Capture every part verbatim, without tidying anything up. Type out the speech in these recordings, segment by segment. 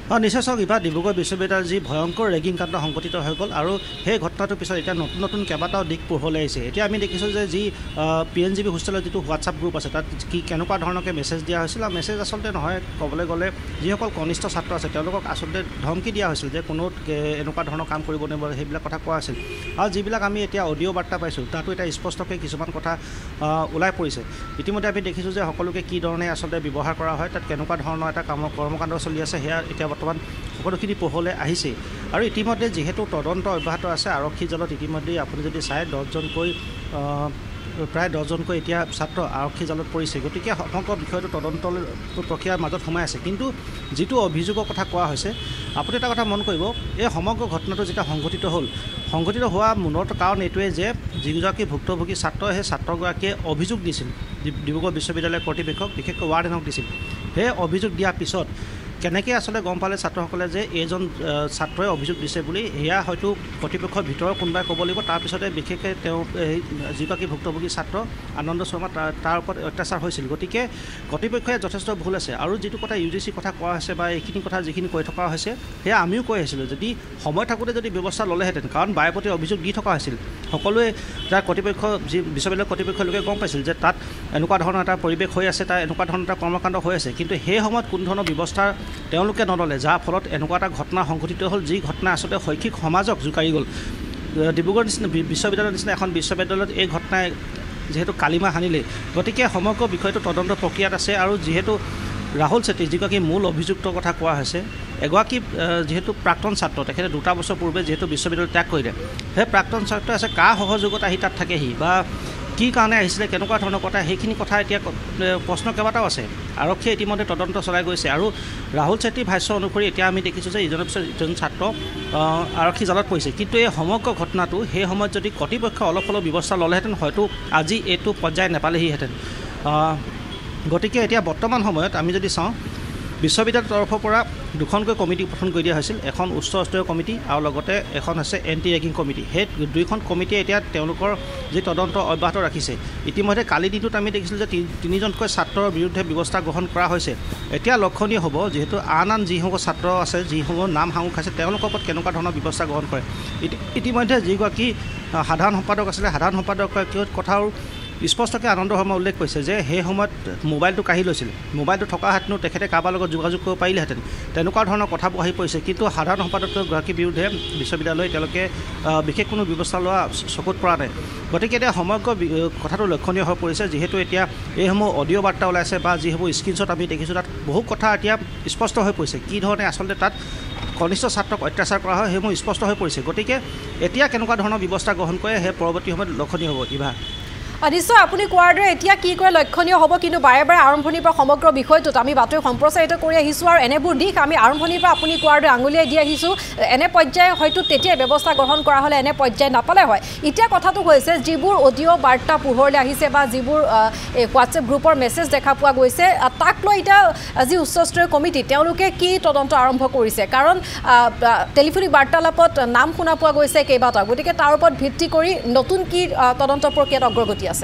নিশ্চয় চাওক ইবাৰ ডিব্ৰুগড় বিশ্ববিদ্যালয়ৰ যি ভয়ংকৰ ৰেগিং কাণ্ড সংঘটিত হৈ গ'ল আৰু সেই ঘটনাটোৰ পিছত এতিয়া নতুন নতুন কেইবাটাও দিশ পোহৰলৈ আহিছে। এতিয়া আমি দেখিছোঁ যে যি পি এন জি বি হোষ্টেলৰ যিটো হোৱাটছআপ গ্ৰুপ আছে তাত কি কেনেকুৱা ধৰণকে মেছেজ দিয়া হৈছিল আৰু মেছেজ আচলতে নহয়, ক'বলৈ গ'লে যিসকল কনিষ্ঠ ছাত্ৰ আছে তেওঁলোকক আচলতে ধমকি দিয়া হৈছিল যে কোনো এনেকুৱা ধৰণৰ কাম কৰিব নোৱাৰিব, সেইবিলাক কথা কোৱা আছিল। আৰু যিবিলাক আমি এতিয়া অডিঅ' বাৰ্তা পাইছোঁ তাতো এতিয়া স্পষ্টকৈ কিছুমান কথা ওলাই পৰিছে। ইতিমধ্যে আমি দেখিছোঁ যে সকলোকে কি ধৰণে আচলতে ব্যৱহাৰ কৰা হয়, তাত কেনেকুৱা ধৰণৰ এটা কাম কৰ্মকাণ্ড চলি আছে সেয়া এতিয়া বৰ্তমান সকলোখিনি পোহৰলৈ আহিছে। আৰু ইতিমধ্যে যিহেতু তদন্ত অব্যাহত আছে আৰক্ষী জালত, ইতিমধ্যে আপুনি যদি চাই দহজনকৈ প্ৰায় দহজনকৈ এতিয়া ছাত্ৰ আৰক্ষী জালত পৰিছে। গতিকে সমগ্ৰ বিষয়টো তদন্ত প্ৰক্ৰিয়াৰ মাজত সোমাই আছে। কিন্তু যিটো অভিযোগৰ কথা কোৱা হৈছে, আপুনি এটা কথা মন কৰিব, এই সমগ্ৰ ঘটনাটো যেতিয়া সংঘটিত হ'ল, সংঘটিত হোৱা মূলৰ কাৰণ এইটোৱে যে যিগৰাকী ভুক্তভোগী ছাত্ৰ, সেই ছাত্ৰগৰাকীয়ে অভিযোগ দিছিল ডিব্ৰুগড় বিশ্ববিদ্যালয় কৰ্তৃপক্ষক, বিশেষকৈ ৱাৰ্ডেনক দিছিল। সেই অভিযোগ দিয়াৰ পিছত কেনেকৈ আচলতে গম পালে ছাত্ৰসকলে যে এইজন ছাত্ৰই অভিযোগ দিছে বুলি, সেয়া হয়তো কৰ্তৃপক্ষৰ ভিতৰৰ কোনোবাই ক'ব লাগিব। তাৰপিছতে বিশেষকৈ তেওঁ যিগৰাকী ভুক্তভোগী ছাত্ৰ আনন্দ শৰ্মা তাৰ তাৰ ওপৰত অত্যাচাৰ হৈছিল। গতিকে কৰ্তৃপক্ষই যথেষ্ট ভুল আছে। আৰু যিটো কথা ইউ জি চিৰ কথা কোৱা হৈছে বা এইখিনি কথা যিখিনি কৈ থকা হৈছে, সেয়া আমিও কৈ আহিছিলোঁ, যদি সময় থাকোঁতে যদি ব্যৱস্থা ল'লেহেঁতেন, কাৰণ বাৰে প্ৰতি অভিযোগ দি থকা হৈছিল। সকলোৱে তাৰ কৰ্তৃপক্ষ যি বিশ্ববিদ্যালয়ৰ কৰ্তৃপক্ষৰ লোকে গম পাইছিল যে তাত এনেকুৱা ধৰণৰ এটা পৰিৱেশ হৈ আছে, তাৰ এনেকুৱা ধৰণৰ এটা কৰ্মকাণ্ড হৈ আছে। কিন্তু সেই সময়ত কোনো ধৰণৰ ব্যৱস্থা তেওঁলোকে নল'লে, যাৰ ফলত এনেকুৱা এটা ঘটনা সংঘটিত হ'ল, যি ঘটনা আচলতে শৈক্ষিক সমাজক জোকাৰি গ'ল। ডিব্ৰুগড় নিচিনা বিশ্ববিদ্যালয়ৰ নিচিনা এখন বিশ্ববিদ্যালয়ত এই ঘটনাই যিহেতু কালিমা সানিলে, গতিকে সমগ্ৰ বিষয়টো তদন্ত প্ৰক্ৰিয়াত আছে। আৰু যিহেতু ৰাহুল চেত্ৰী যিগৰাকী মূল অভিযুক্তৰ কথা কোৱা হৈছে, এগৰাকী যিহেতু প্ৰাক্তন ছাত্ৰ, তেখেতে দুটা বছৰ পূৰ্বে যিহেতু বিশ্ববিদ্যালয় ত্যাগ কৰিলে, সেই প্ৰাক্তন ছাত্ৰ আছে, কাৰ সহযোগত আহি তাত থাকেহি বা কি কাৰণে আহিছিলে, কেনেকুৱা ধৰণৰ কথা, সেইখিনি কথা এতিয়া প্ৰশ্ন কেইবাটাও আছে। আৰক্ষীয়ে ইতিমধ্যে তদন্ত চলাই গৈছে। আৰু ৰাহুল চেত্ৰীৰ ভাষ্য অনুসৰি এতিয়া আমি দেখিছোঁ যে ইজনৰ পিছত ইজন ছাত্ৰ আৰক্ষী জালত পৰিছে। কিন্তু এই সমগ্ৰ ঘটনাটো সেই সময়ত যদি কৰ্তৃপক্ষই অলপ অলপ ব্যৱস্থা ল'লেহেঁতেন, হয়তো আজি এইটো পৰ্যায় নেপালেহিহেঁতেন। গতিকে এতিয়া বৰ্তমান সময়ত আমি যদি চাওঁ, বিশ্ববিদ্যালয়ৰ তৰফৰ পৰা দুখনকৈ কমিটি গঠন কৰি দিয়া হৈছিল, এখন উচ্চ স্তৰীয় কমিটি আৰু লগতে এখন হৈছে এণ্টি ৰেগিং কমিটি। সেই দুইখন কমিটিয়ে এতিয়া তেওঁলোকৰ যি তদন্ত অব্যাহত ৰাখিছে। ইতিমধ্যে কালি দিনটোত আমি দেখিছিলোঁ যে তিনিজনকৈ ছাত্ৰৰ বিৰুদ্ধে ব্যৱস্থা গ্ৰহণ কৰা হৈছে। এতিয়া লক্ষণীয় হ'ব, যিহেতু আন আন যিসমূহ ছাত্ৰ আছে, যিসমূহ নাম সাঙুৰ খাইছে, তেওঁলোকৰ ওপৰত কেনেকুৱা ধৰণৰ ব্যৱস্থা গ্ৰহণ কৰে। ইতিমধ্যে যিগৰাকী সাধাৰণ সম্পাদক আছিলে, সাধাৰণ সম্পাদকৰ কথাও স্পষ্টকৈ আনন্দ শৰ্মা উল্লেখ কৰিছে যে সেই সময়ত মোবাইলটো কাঢ়ি লৈছিল, মোবাইলটো থকা হেঁতেনো তেখেতে কাৰোবাৰ লগত যোগাযোগ কৰিব পাৰিলেহেঁতেন, তেনেকুৱা ধৰণৰ কথাবোৰ আহি পৰিছে। কিন্তু সাধাৰণ সম্পাদকগৰাকীৰ বিৰুদ্ধে বিশ্ববিদ্যালয়ে তেওঁলোকে বিশেষ কোনো ব্যৱস্থা লোৱা চকুত পৰা নাই। গতিকে এতিয়া সমগ্ৰ কথাটো লক্ষণীয় হৈ পৰিছে, যিহেতু এতিয়া এইসমূহ অডিঅ' বাৰ্তা ওলাইছে বা যিসমূহ স্ক্ৰীণশ্বট আমি দেখিছোঁ, তাত বহু কথা এতিয়া স্পষ্ট হৈ পৰিছে, কি ধৰণে আচলতে তাত কনিষ্ঠ ছাত্ৰক অত্যাচাৰ কৰা হয়, সেইসমূহ স্পষ্ট হৈ পৰিছে। গতিকে এতিয়া কেনেকুৱা ধৰণৰ ব্যৱস্থা গ্ৰহণ কৰে, সেই পৰৱৰ্তী সময়ত লক্ষণীয় হ'ব। ইভা নিশ্চয় আপুনি কোৱাৰ দৰে এতিয়া কি কৰে লক্ষণীয় হ'ব। কিন্তু বাৰে বাৰে আৰম্ভণিৰ পৰা সমগ্ৰ বিষয়টোত আমি বাতৰি সম্প্ৰচাৰিত কৰি আহিছোঁ আৰু এনেবোৰ দিশ আমি আৰম্ভণিৰ পৰা আপুনি কোৱাৰ দৰে আঙুলিয়াই দি আহিছোঁ। এনে পৰ্যায় হয়তো তেতিয়াই ব্যৱস্থা গ্ৰহণ কৰা হ'লে এনে পৰ্যায় নাপালে হয়। এতিয়া কথাটো হৈছে, যিবোৰ অডিঅ' বাৰ্তা পোহৰলৈ আহিছে বা যিবোৰ হোৱাটছএপ গ্ৰুপৰ মেছেজ দেখা পোৱা গৈছে, তাক লৈ এতিয়া যি উচ্চস্তৰীয় কমিটি তেওঁলোকে কি তদন্ত আৰম্ভ কৰিছে। কাৰণ টেলিফোনিক বাৰ্তালাপত নাম শুনা পোৱা গৈছে কেইবাটাও। গতিকে তাৰ ওপৰত ভিত্তি কৰি নতুন কি তদন্ত প্ৰক্ৰিয়াত অগ্ৰগতি আছে।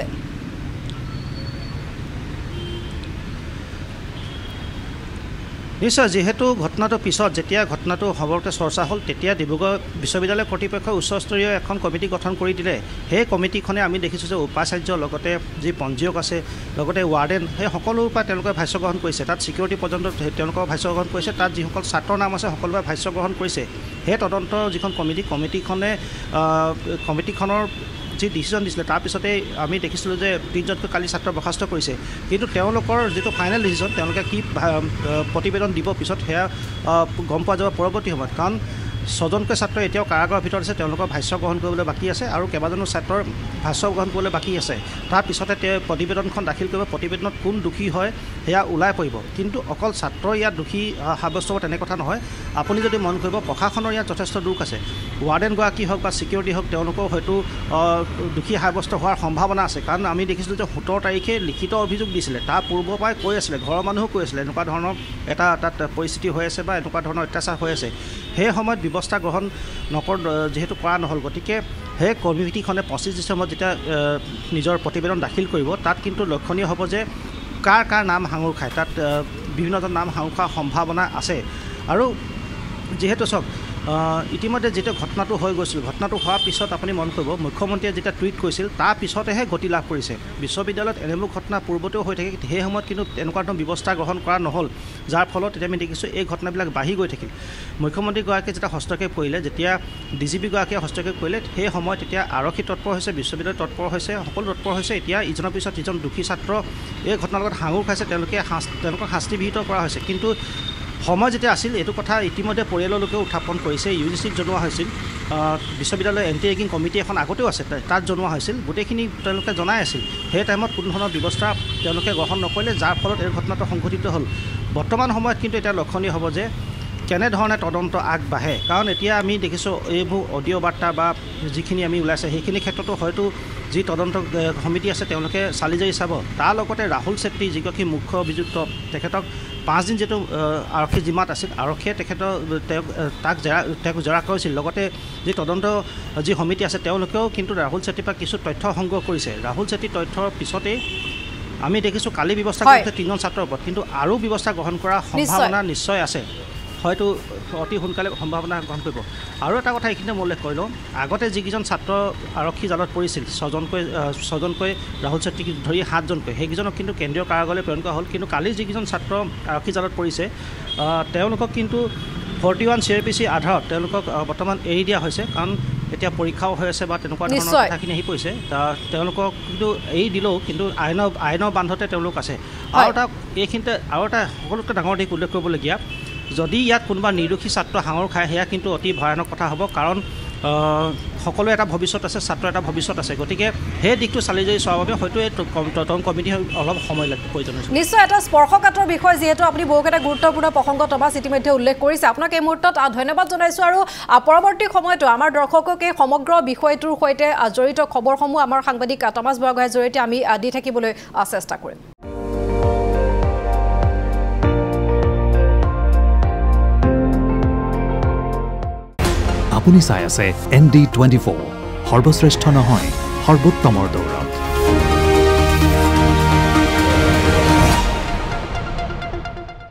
নিশ্চয়, যিহেতু ঘটনাটোৰ পিছত যেতিয়া ঘটনাটো সৰ্বতে চৰ্চা হ'ল, তেতিয়া ডিব্ৰুগড় বিশ্ববিদ্যালয় কৰ্তৃপক্ষই উচ্চস্তৰীয় এখন কমিটি গঠন কৰি দিলে। সেই কমিটিখনে আমি দেখিছোঁ যে উপাচাৰ্য, লগতে যি পঞ্জীয়ক আছে, লগতে ৱাৰ্ডেন, সেই সকলোৰ পৰা তেওঁলোকে ভাষ্য গ্ৰহণ কৰিছে। তাত ছিকিউৰিটি পৰ্যন্ত তেওঁলোকৰ ভাষ্য গ্ৰহণ কৰিছে। তাত যিসকল ছাত্ৰৰ নাম আছে সকলোৰে ভাষ্য গ্ৰহণ কৰিছে। সেই তদন্ত যিখন কমিটি, কমিটিখনে কমিটিখনৰ যি ডিচিশ্যন দিছিলে, তাৰপিছতেই আমি দেখিছিলোঁ যে তিনিজনকৈ কালি ছাত্ৰ বৰ্খাস্ত কৰিছে। কিন্তু তেওঁলোকৰ যিটো ফাইনেল ডিচিশ্যন, তেওঁলোকে কি প্ৰতিবেদন দিব পিছত সেয়া গম পোৱা যাব পৰৱৰ্তী সময়ত। কাৰণ ছজনকৈ ছাত্ৰ এতিয়াও কাৰাগাৰৰ ভিতৰত আছে, তেওঁলোকৰ ভাষ্য গ্ৰহণ কৰিবলৈ বাকী আছে আৰু কেইবাজনো ছাত্ৰৰ ভাষ্য গ্ৰহণ কৰিবলৈ বাকী আছে। তাৰপিছতে তেওঁ প্ৰতিবেদনখন দাখিল কৰিব, প্ৰতিবেদনত কোন দোষী হয় সেয়া ওলাই পৰিব। কিন্তু অকল ছাত্ৰ ইয়াত দোষী সাব্যস্ত হ'ব তেনে কথা নহয়। আপুনি যদি মন কৰিব, প্ৰশাসনৰ ইয়াত যথেষ্ট দোষ আছে। ৱাৰ্ডেনগৰাকী হওক বা ছিকিউৰিটি হওক, তেওঁলোকেও হয়তো দোষী সাব্যস্ত হোৱাৰ সম্ভাৱনা আছে। কাৰণ আমি দেখিছিলোঁ যে সোতৰ তাৰিখে লিখিত অভিযোগ দিছিলে, তাৰ পূৰ্বৰ পৰাই কৈ আছিলে, ঘৰৰ মানুহো কৈ আছিলে এনেকুৱা ধৰণৰ এটা তাত পৰিস্থিতি হৈ আছে বা এনেকুৱা ধৰণৰ অত্যাচাৰ হৈ আছে। সেই সময়ত ব্যৱস্থা গ্ৰহণ নকৰ যিহেতু কৰা নহ'ল, গতিকে সেই কমিটিখনে পঁচিছ ডিচেম্বৰত যেতিয়া নিজৰ প্ৰতিবেদন দাখিল কৰিব, তাত কিন্তু লক্ষণীয় হ'ব যে কাৰ কাৰ নাম সাঙুৰ খায়। তাত বিভিন্নজন নাম সাঙুৰ খোৱাৰ সম্ভাৱনা আছে। আৰু যিহেতু চাওক ইতিমধ্যে যেতিয়া ঘটনাটো হৈ গৈছিল ঘটনাটো হোৱাৰ পিছত আপুনি মন কৰিব মুখ্যমন্ত্ৰীয়ে যেতিয়া টুইট কৰিছিল তাৰ পিছতেহে গতি লাভ কৰিছে বিশ্ববিদ্যালয়ত এনেবোৰ ঘটনা পূৰ্বতেও হৈ থাকে সেই সময়ত কিন্তু এনেকুৱা ধৰণৰ ব্যৱস্থা গ্ৰহণ কৰা নহ'ল যাৰ ফলত এতিয়া আমি দেখিছোঁ এই ঘটনাবিলাক বাঢ়ি গৈ থাকিল মুখ্যমন্ত্ৰীগৰাকীয়ে যেতিয়া হস্তক্ষেপ কৰিলে যেতিয়া ডি জি পিগৰাকীয়ে হস্তক্ষেপ কৰিলে সেই সময়ত এতিয়া আৰক্ষী তৎপৰ হৈছে বিশ্ববিদ্যালয় তৎপৰ হৈছে সকলো তৎপৰ হৈছে এতিয়া ইজনৰ পিছত ইজন দোষী ছাত্ৰ এই ঘটনাৰ লগত সাঙুৰ খাইছে তেওঁলোকে তেওঁলোকক শাস্তি বিহিত কৰা হৈছে কিন্তু সময় যেতিয়া আছিল এইটো কথা ইতিমধ্যে পৰিয়ালৰ লোকেও উত্থাপন কৰিছে ইউ জি চিক জনোৱা হৈছিল বিশ্ববিদ্যালয়ৰ এণ্টি ৰেগিং কমিটি এখন আগতেও আছে তাত জনোৱা হৈছিল গোটেইখিনি তেওঁলোকে জনাই আছিল সেই টাইমত কোনো ধৰণৰ ব্যৱস্থা তেওঁলোকে গ্ৰহণ নকৰিলে যাৰ ফলত এই ঘটনাটো সংঘটিত হ'ল বৰ্তমান সময়ত কিন্তু এতিয়া লক্ষণীয় হ'ব যে কেনেধৰণে তদন্ত আগবাঢ়ে কাৰণ এতিয়া আমি দেখিছোঁ এইবোৰ অডিঅ' বাৰ্তা বা যিখিনি আমি ওলাইছে সেইখিনি ক্ষেত্ৰতো হয়তো যি তদন্ত সমিতি আছে তেওঁলোকে চালি জাৰি চাব তাৰ লগতে ৰাহুল চেত্ৰী যিগৰাকী মুখ্য অভিযুক্ত তেখেতক পাঁচদিন যিটো আৰক্ষী জিমাত আছিল আৰক্ষীয়ে তেখেতৰ তেওঁক তাক জেৰা তেওঁক জেৰা কৰিছিল লগতে যি তদন্ত যি সমিতি আছে তেওঁলোকেও কিন্তু ৰাহুল চেত্ৰীৰ পৰা কিছু তথ্য সংগ্ৰহ কৰিছে ৰাহুল চেত্ৰীৰ তথ্যৰ পিছতেই আমি দেখিছোঁ কালি ব্যৱস্থা কৰিছে তিনিজন ছাত্ৰৰ ওপৰত কিন্তু আৰু ব্যৱস্থা গ্ৰহণ কৰাৰ সম্ভাৱনা নিশ্চয় আছে হয়তো অতি সোনকালে সম্ভাৱনা গ্ৰহণ কৰিব আৰু এটা কথা এইখিনিতে মই উল্লেখ কৰিলোঁ আগতে যিকেইজন ছাত্ৰ আৰক্ষী জালত পৰিছিল ছজনকৈ ছজনকৈ ৰাহুল চেত্ৰীক ধৰি সাতজনকৈ সেইকেইজনক কিন্তু কেন্দ্ৰীয় কাৰাগাৰলৈ প্ৰেৰণ কৰা হ'ল কিন্তু কালি যিকেইজন ছাত্ৰ আৰক্ষী জালত পৰিছে তেওঁলোকক কিন্তু forty one C R P C আধাৰত তেওঁলোকক বৰ্তমান এৰি দিয়া হৈছে কাৰণ এতিয়া পৰীক্ষাও হৈ আছে বা তেনেকুৱা ধৰণৰ কথাখিনি আহি পৰিছে তেওঁলোকক কিন্তু এৰি দিলেও কিন্তু আইনৰ আইনৰ বান্ধতে তেওঁলোক আছে আৰু এটা এইখিনিতে আৰু এটা সকলোতকৈ ডাঙৰ দিশ উল্লেখ কৰিবলগীয়া যদি ইয়াত কোনোবা নিৰ্দোষী ছাত্ৰ সাঙুৰ খায় সেয়া কিন্তু অতি ভয়ানক কথা হ'ব কাৰণ সকলোৱে এটা ভৱিষ্যত আছে ছাত্ৰ এটা ভৱিষ্যত আছে গতিকে সেই দিশটো চালি জাৰি চোৱাৰ বাবে হয়তো এই তদন্ত কমিটি অলপ সময় লাগে প্ৰয়োজন হৈছে নিশ্চয় এটা স্পৰ্শকাতৰ বিষয় যিহেতু আপুনি বহু এটা গুৰুত্বপূৰ্ণ প্ৰসংগ টমাছ ইতিমধ্যে উল্লেখ কৰিছে আপোনাক এই মুহূৰ্তত ধন্যবাদ জনাইছোঁ আৰু পৰৱৰ্তী সময়তো আমাৰ দৰ্শকক এই সমগ্ৰ বিষয়টোৰ সৈতে জড়িত খবৰসমূহ আমাৰ সাংবাদিক টমাছ বৰগোহাঁইৰ জৰিয়তে আমি দি থাকিবলৈ চেষ্টা কৰিম আপুনি চাই আছে এন ডি টুৱেণ্টি ফ'ৰ সৰ্বশ্ৰেষ্ঠ নহয় সৰ্বোত্তমৰ দৌৰ